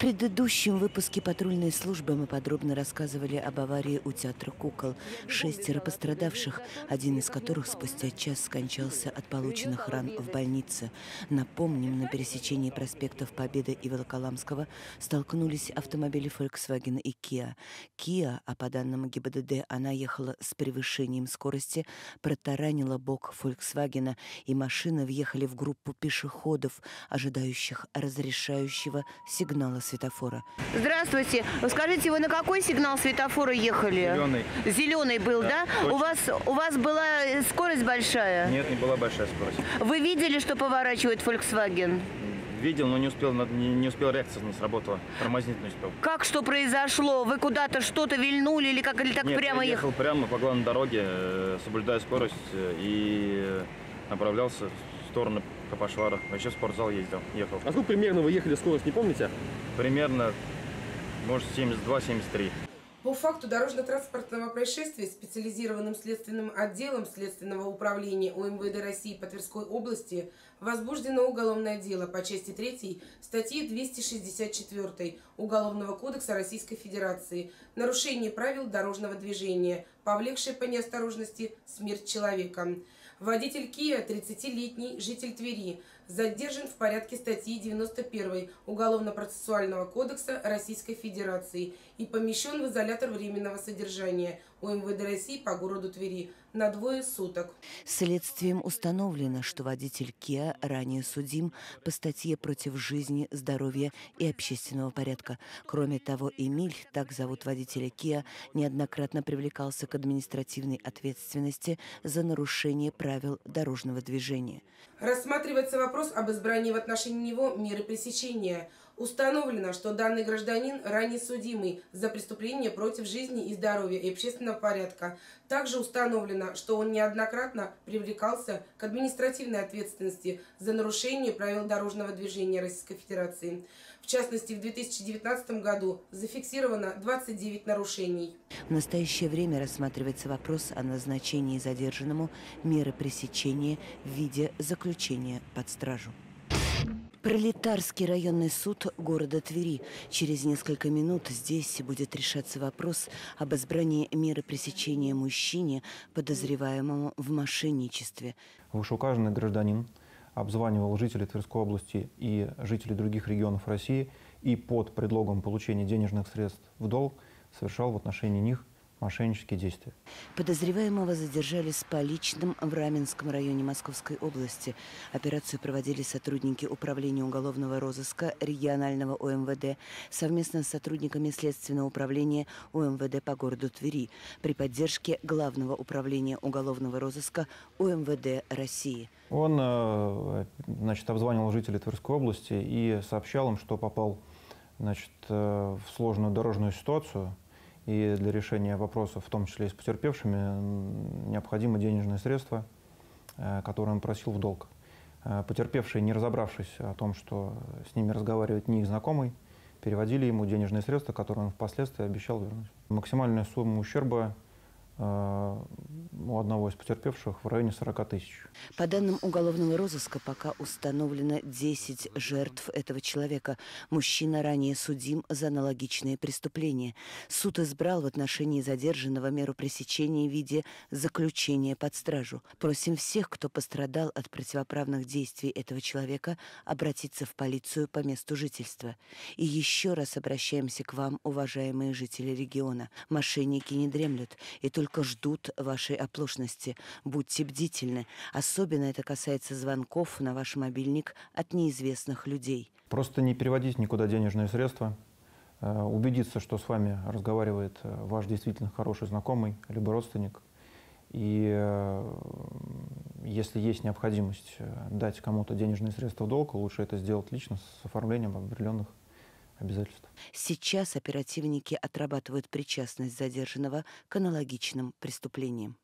предыдущем выпуске патрульной службы мы подробно рассказывали об аварии у театра кукол. 6 пострадавших, один из которых спустя час скончался от полученных ран в больнице. Напомним, на пересечении проспектов Победы и Волоколамского столкнулись автомобили Volkswagen и Kia. Kia, а по данным ГИБДД, она ехала с превышением скорости, протаранила бок Volkswagen, и машины въехали в группу пешеходов, ожидающих разрешающего сигнала светофора. Здравствуйте. Скажите, вы на какой сигнал светофора ехали? Зеленый. Зеленый был, да? У вас была скорость большая? Нет, не была большая скорость. Вы видели, что поворачивает Volkswagen? Видел, но не успел, реакция не сработала. Тормознить не успел. Как что произошло? Вы куда-то что-то вильнули или так Нет, прямо я ехал прямо по главной дороге, соблюдая скорость, и направлялся в сторону Капошвара. Вообще в спортзал ехал. А сколько примерно вы ехали скорость, не помните? Примерно, может, 72-73. По факту дорожно-транспортного происшествия специализированным следственным отделом Следственного управления УМВД России по Тверской области возбуждено уголовное дело по части 3 статьи 264 Уголовного кодекса Российской Федерации «Нарушение правил дорожного движения, повлекшее по неосторожности смерть человека». Водитель Kia, 30-летний житель Твери, задержан в порядке статьи 91 Уголовно-процессуального кодекса Российской Федерации и помещен в изолятор временного содержания УМВД России по городу Твери на 2 суток. Следствием установлено, что водитель Kia ранее судим по статье против жизни, здоровья и общественного порядка. Кроме того, Эмиль, так зовут водителя Kia, неоднократно привлекался к административной ответственности за нарушение правил дорожного движения. Рассматривается вопрос об избрании в отношении него меры пресечения. Установлено, что данный гражданин ранее судимый за преступление против жизни и здоровья и общественного порядка. Также установлено, что он неоднократно привлекался к административной ответственности за нарушение правил дорожного движения Российской Федерации. В частности, в 2019 году зафиксировано 29 нарушений. В настоящее время рассматривается вопрос о назначении задержанному меры пресечения в виде заключения под стражу. Пролетарский районный суд города Твери. Через несколько минут здесь будет решаться вопрос об избрании меры пресечения мужчине, подозреваемому в мошенничестве. Вышеуказанный гражданин обзванивал жителей Тверской области и жителей других регионов России и под предлогом получения денежных средств в долг совершал в отношении них мошеннические действия. Подозреваемого задержали с поличным в Раменском районе Московской области. Операцию проводили сотрудники Управления уголовного розыска регионального УМВД совместно с сотрудниками Следственного управления УМВД по городу Твери при поддержке Главного управления уголовного розыска УМВД России. Он, обзванивал жителей Тверской области и сообщал им, что попал, в сложную дорожную ситуацию. И для решения вопросов, в том числе и с потерпевшими, необходимы денежные средства, которые он просил в долг. Потерпевшие, не разобравшись о том, что с ними разговаривает не их знакомый, переводили ему денежные средства, которые он впоследствии обещал вернуть. Максимальная сумма ущерба у одного из потерпевших в районе 40 тысяч. По данным уголовного розыска пока установлено 10 жертв этого человека. Мужчина ранее судим за аналогичные преступления. Суд избрал в отношении задержанного меру пресечения в виде заключения под стражу. Просим всех, кто пострадал от противоправных действий этого человека, обратиться в полицию по месту жительства. И еще раз обращаемся к вам, уважаемые жители региона. Мошенники не дремлют и только ждут вашей оплошности. Будьте бдительны. Особенно это касается звонков на ваш мобильник от неизвестных людей. Просто не переводить никуда денежные средства. Убедиться, что с вами разговаривает ваш действительно хороший знакомый, либо родственник. И если есть необходимость дать кому-то денежные средства в долг, лучше это сделать лично с оформлением определенных обязательств. Сейчас оперативники отрабатывают причастность задержанного к аналогичным преступлениям.